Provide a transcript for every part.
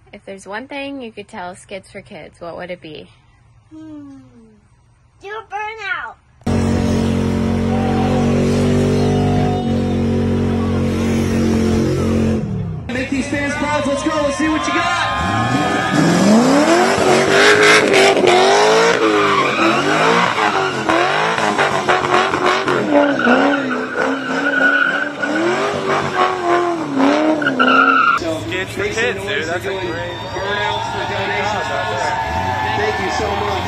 If there's one thing you could tell Skids for Kids, what would it be? Do a burnout. Make these fans proud. Let's go. Let's see what you got. Skids for Kids, dude. That's a great burnouts for donations. Thank you so much.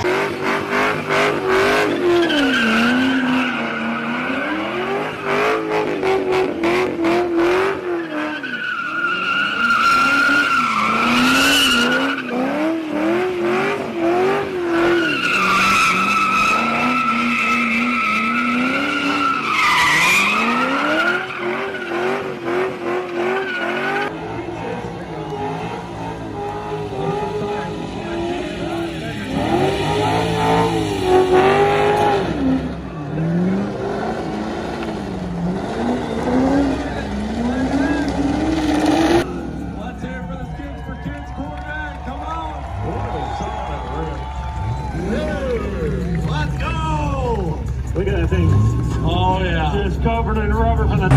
Look at that thing. Oh, yeah. Just covered in rubber from the...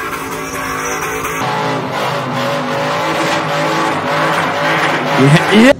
Yeah.